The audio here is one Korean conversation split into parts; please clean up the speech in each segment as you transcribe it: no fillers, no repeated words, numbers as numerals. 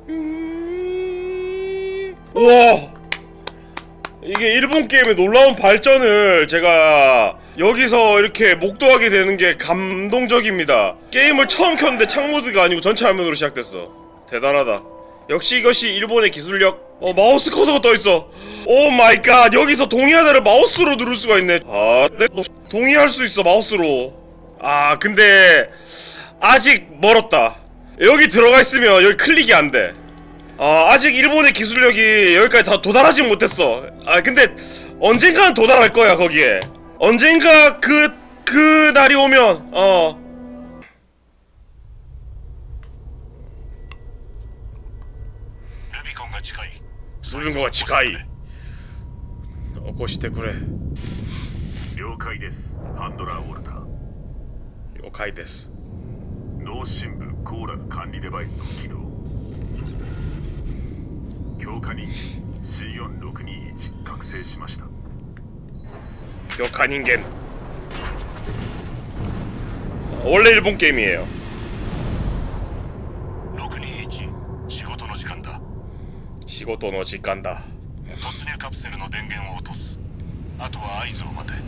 우와! 이게 일본 게임의 놀라운 발전을 제가 여기서 이렇게 목도하게 되는 게 감동적입니다. 게임을 처음 켰는데 창모드가 아니고 전체 화면으로 시작됐어. 대단하다. 역시 이것이 일본의 기술력. 마우스 커서가 떠있어. 오 마이 갓. 여기서 동의하다를 마우스로 누를 수가 있네. 네, 동의할 수 있어 마우스로. 근데 아직 멀었다. 여기 들어가 있으면 여기 클릭이 안 돼. 아직 일본의 기술력이 여기까지 다 도달하지 못했어. 근데 언젠가는 도달할 거야 거기에. 언젠가 그 날이 오면 루비콘가 치카이. 오코시테 쿠레. 了解です。ハンドラーウォルター。 了解です。 脳深部コーラル管理デバイスを起動。強化人間 C4621 覚醒しました。 強化人間. 원래 일본 게임이에요. 621仕事の時間だ。 仕事の時間だ。 突入カプセルの電源を落とす。あとは合図を待て。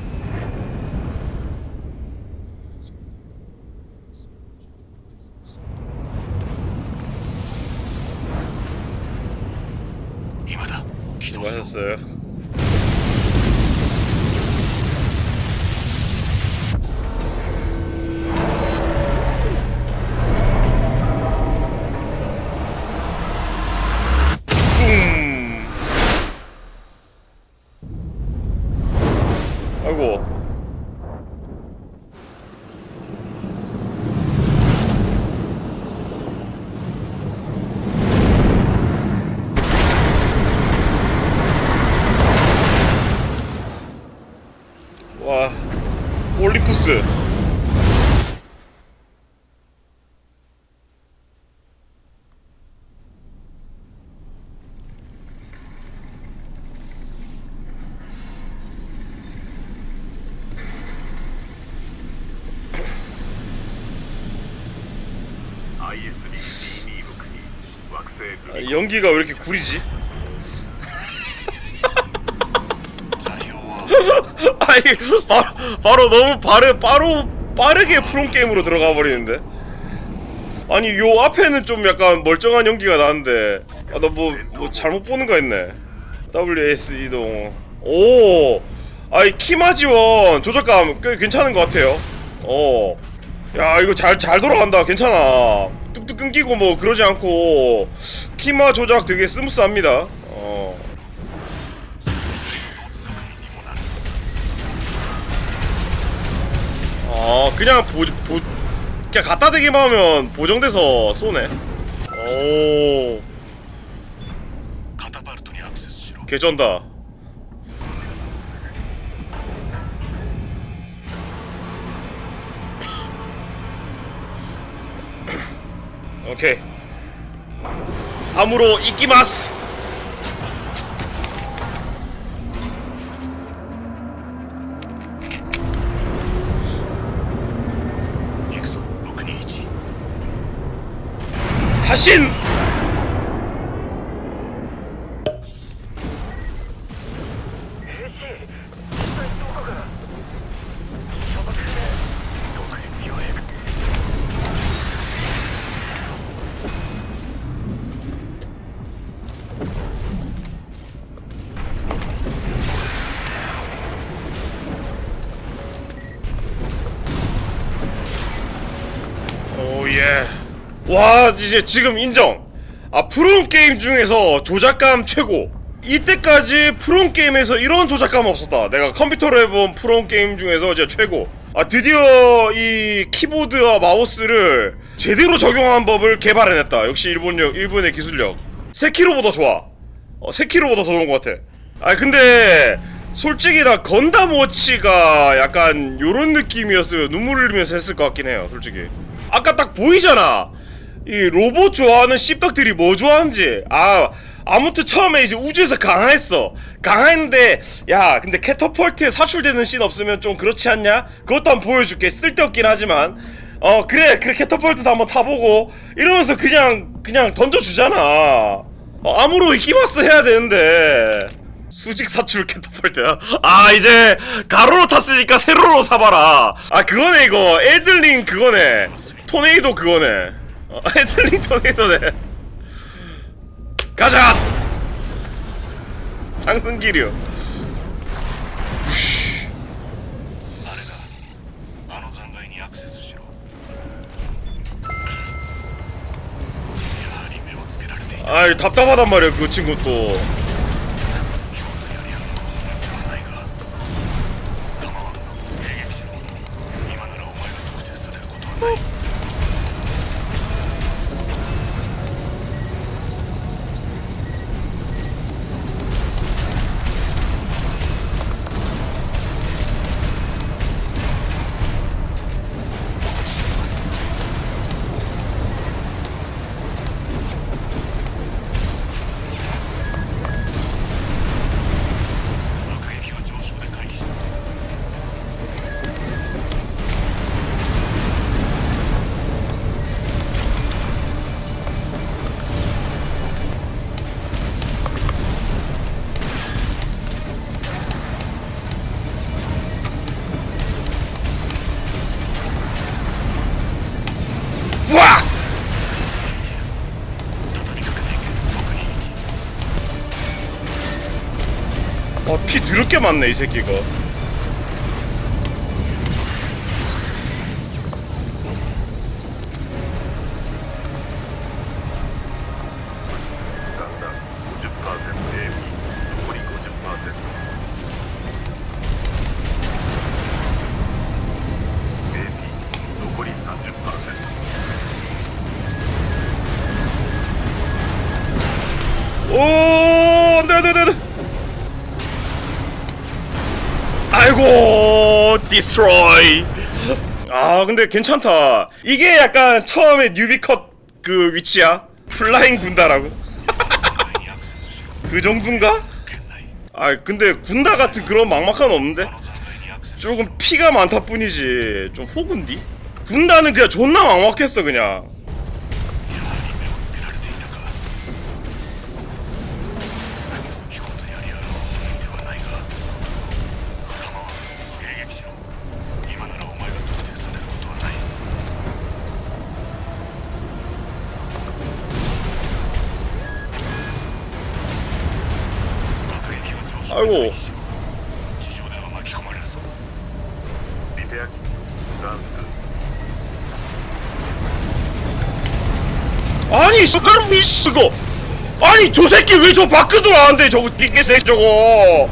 今だ。起動しろ。 아이고. 와, 올리푸스. 연기가 왜 이렇게 구리지? 아니 바로 너무 빠르게 프롬 게임으로 들어가 버리는데. 아니 요 앞에는 좀 약간 멀쩡한 연기가 나는데 나 뭐 잘못 보는 거 했네. WS 이동. 오, 아이 키마 지원 조작감 꽤 괜찮은 것 같아요. 야 이거 잘 돌아간다. 괜찮아. 뚝뚝 끊기고 뭐 그러지 않고 키마 조작 되게 스무스합니다. 그냥 그냥 갖다 대기만 하면 보정돼서 쏘네. 오, 개쩐다. 오케이. 암으로 이끼마스. 하신. 오예. 와, 이제 지금 인정. 프롬 게임 중에서 조작감 최고. 이때까지 프롬 게임에서 이런 조작감 없었다. 내가 컴퓨터로 해본 프롬 게임 중에서 진짜 최고. 드디어 이 키보드와 마우스를 제대로 적용한 법을 개발해냈다. 역시 일본의 기술력. 세키로보다 좋아. 세키로보다 더 좋은 것 같아. 근데 솔직히 나 건담 워치가 약간 요런 느낌이었으면 눈물을 흘리면서 했을 것 같긴 해요. 솔직히 아까 딱 보이잖아. 이 로봇 좋아하는 씹덕들이 뭐 좋아하는지. 아무튼 처음에 이제 우주에서 강화했어. 강화했는데 야 근데 캐터펄트에 사출되는 씬 없으면 좀 그렇지 않냐? 그것도 한번 보여줄게. 쓸데없긴 하지만 그래 캐터펄트도 한번 타보고 이러면서 그냥 그냥 던져주잖아. 암으로 이키마스 해야 되는데. 수직 사출 캐터펄트야? 아, 이제 가로로 탔으니까 세로로 타봐라. 아, 그거네. 이거 엘들링 그거네. 토네이도 그거네. 엘들링 토네이도네. 가자! 상승기류. あの残骸にアクセスしろ。やはり目をつけられていた。 아이, 답답하단 말이야, 그 친구 또. 先ほどやり合うのは本意ではないが、構わん。迎撃しろ。今ならお前が特定されることはない。 우와! 피 드럽게 많네, 이 새끼가. 오, 네네네. 아이고, 디스트로이. 아, 근데 괜찮다. 이게 약간 처음에 뉴비 컷 그 위치야. 플라잉 군다라고. 그 정도인가? 아, 근데 군다 같은 그런 막막함 없는데? 조금 피가 많다 뿐이지. 좀 호군디? 군다는 그냥 존나 막막했어, 그냥. 아이고. 아니, 스카르미 쓰고. 아니, 저 새끼 왜 저 밖으로 나왔는데 저거 개새끼 저거.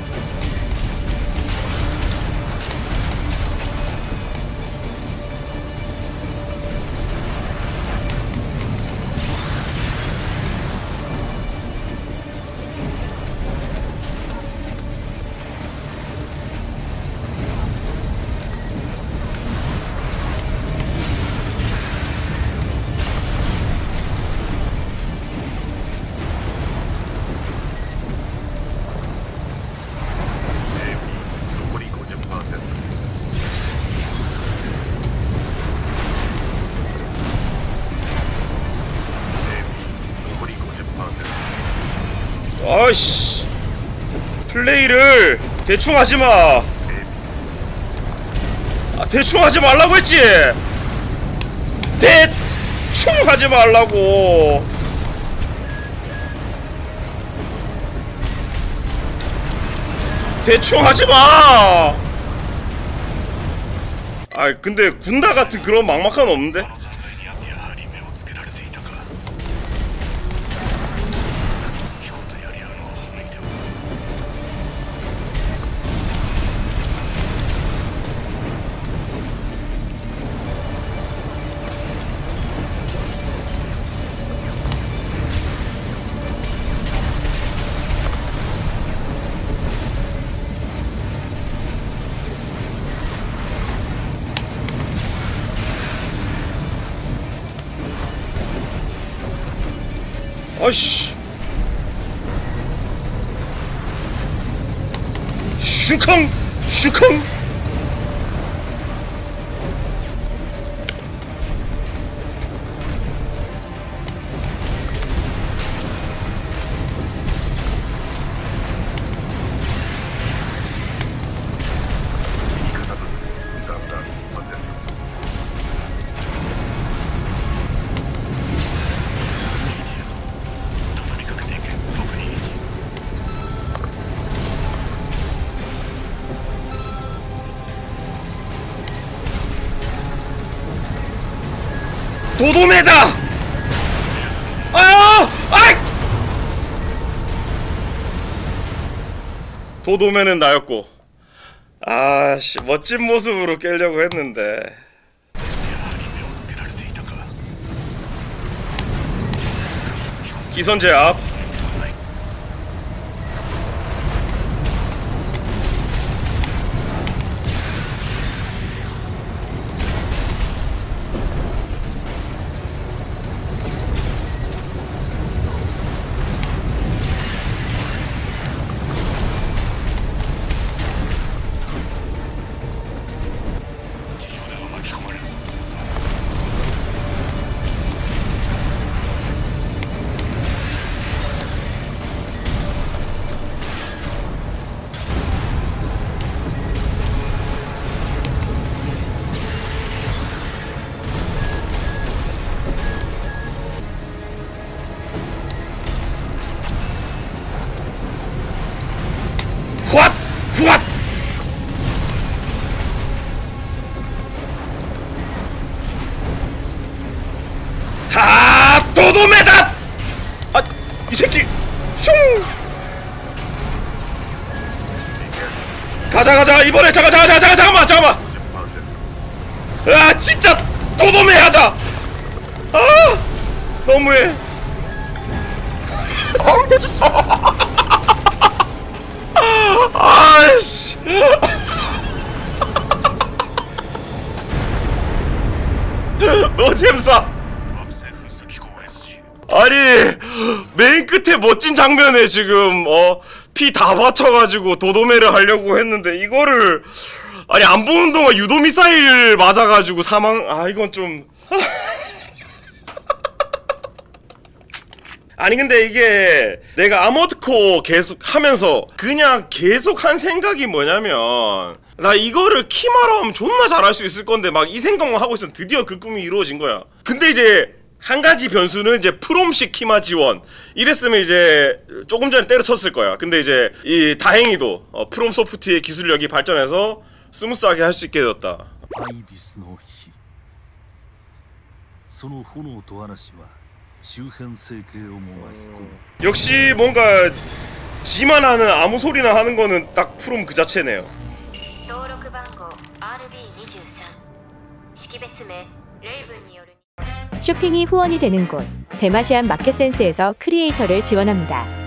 아이씨, 플레이를 대충 하지마. 아, 대충 하지 말라고 했지. 대충 하지 말라고. 대충 하지마. 아, 근데 군다 같은 그런 막막함 없는데? 아이씨, 슈컹 슈컹. 도도매다! 아! 아! 도도매는 나였고. 아씨, 멋진 모습으로 깨려고 했는데. 기선 제압. 후앗! 후앗! 하! 도도매다! 아, 이 새끼! 슝! 가자 이번에 잠깐만 아 진짜 도도매 하자! 아 너무해. 아이씨. 노잼사. 아니 메인 끝에 멋진 장면에 지금 피 다 받쳐가지고 도도매를 하려고 했는데 이거를 아니 안 보는 동안 유도 미사일 맞아가지고 사망. 아 이건 좀. 아니 근데 이게 내가 아머드코어 계속 하면서 그냥 계속 한 생각이 뭐냐면 나 이거를 키마로 하면 존나 잘할 수 있을 건데 막 이 생각만 하고 있으면 드디어 그 꿈이 이루어진 거야. 근데 이제 한 가지 변수는 이제 프롬식 키마 지원 이랬으면 이제 조금 전에 때려쳤을 거야. 근데 이제 이 다행히도 프롬 소프트의 기술력이 발전해서 스무스하게 할 수 있게 되었다. 역시 뭔가 지만 하는 아무 소리나 하는 거는 딱 프롬 그 자체네요. 쇼핑이 후원이 되는 곳 대마시안 마켓센스에서 크리에이터를 지원합니다.